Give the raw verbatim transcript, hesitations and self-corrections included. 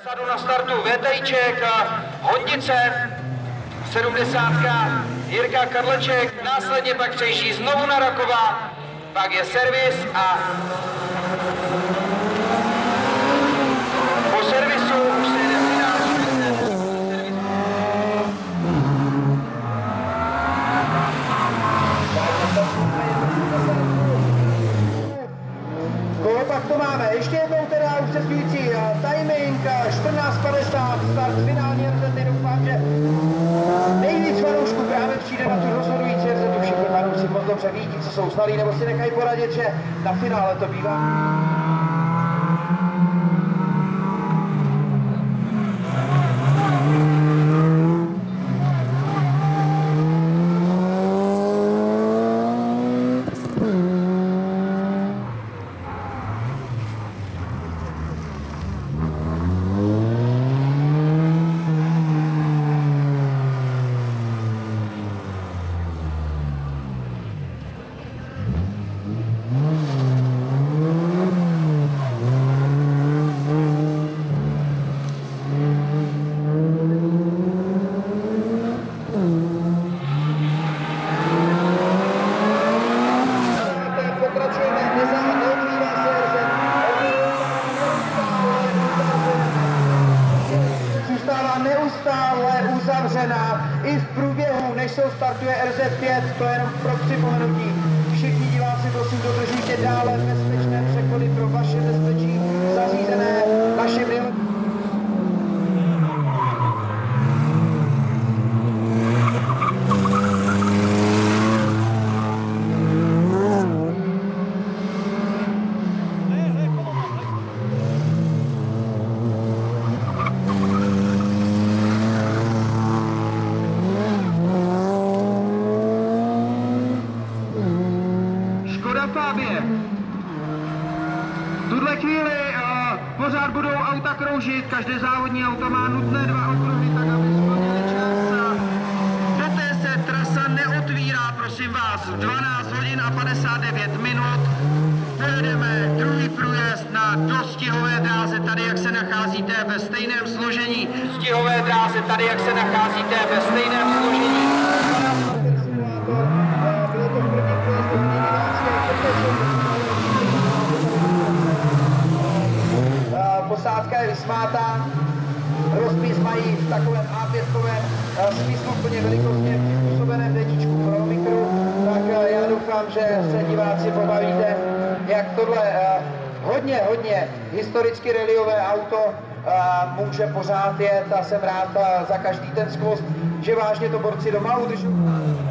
Vzadu na startu VTIček, Hondice, sedmdesátka, Jirka Karleček, následně pak přejíždí znovu na Rakova, pak je servis a po servisu už se jde finál. Koho pak to máme? Ještě jednou teda upřesňující timing, čtrnáct padesát, start finální rezety. Doufám, že nejvíc fanoušků právě přijde na tu rozhodující rezetu. Všichni fanoušci moc dobře vidí, co jsou snalí, nebo si nechají poradit, že na finále to bývá. Neustále uzavřená i v průběhu, než se startuje R Z pět, to je jenom pro připomenutí. Všichni diváci, prosím, dodržujte dále bezpečné přechody pro vaše bezpečí zařízené našim nejlepším. Fabie. V tuhle chvíli uh, pořád budou auta kroužit, každé závodní auto má nutné dva okruhy, tak aby splnili čas. Do té se trasa neotvírá, prosím vás, v dvanáct hodin a padesát devět minut. Pojedeme druhý průjezd na dostihové dráze, tady jak se nacházíte ve stejném složení. Dostihové dráze, tady jak se nacházíte ve stejném složení. Posádka je vysmátá, rozpis mají v takovém á pět smysluplně velikostně přizpůsobeném deníčku pro mikru, tak já doufám, že se diváci pobavíte, jak tohle hodně, hodně historicky rallyové auto může pořád jet a jsem rád za každý ten skvost, že vážně to borci doma udržují.